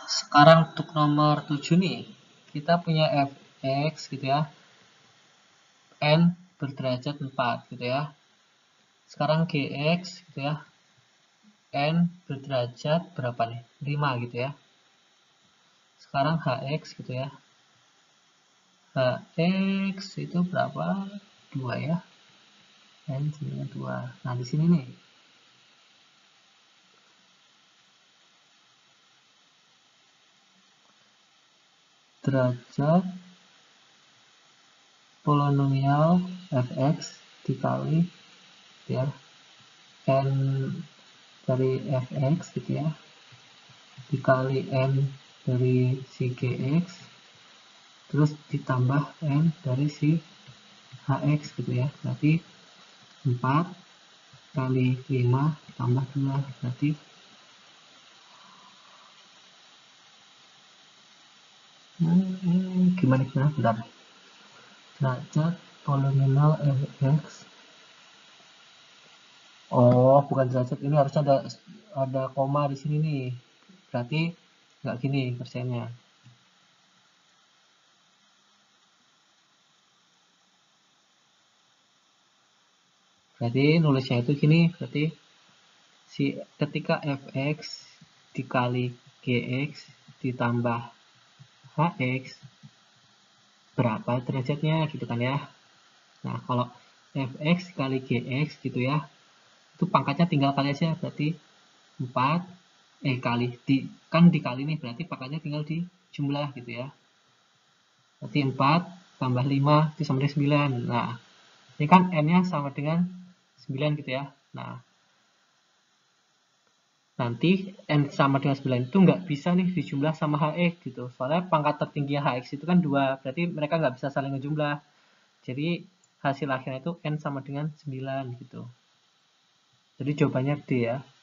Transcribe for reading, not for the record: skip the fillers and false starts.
sekarang untuk nomor 7 nih, kita punya fx gitu ya, n berderajat 4 gitu ya. Sekarang gx gitu ya, n berderajat berapa nih? 5 gitu ya. Sekarang hx gitu ya, hx itu berapa? 2 ya, n sama 2. Nah di sini nih, derajat polinomial fx dikali ya n dari fx gitu ya, dikali n dari si gx, terus ditambah n dari si hx gitu ya. Berarti 4 kali 5 tambah 2, berarti gimana bentar. Derajat polinomial fx, oh bukan derajat, ini harusnya ada koma di sini nih, berarti nggak gini persennya. Berarti nulisnya itu gini, berarti ketika fx dikali gx ditambah hx berapa derajatnya gitu kan ya. Nah kalau fx kali gx gitu ya, itu pangkatnya tinggal kali aja, berarti 4 kali kan dikali nih, berarti pangkatnya tinggal di jumlah gitu ya. Berarti 4 tambah 5 itu sama dengan 9. Nah ini kan n nya sama dengan 9 gitu ya. Nah nanti n sama dengan 9 itu nggak bisa nih dijumlah sama hx gitu, soalnya pangkat tertingginya hx itu kan 2, berarti mereka nggak bisa saling ngejumlah. Jadi hasil akhirnya itu n sama dengan 9 gitu. Jadi jawabannya D ya.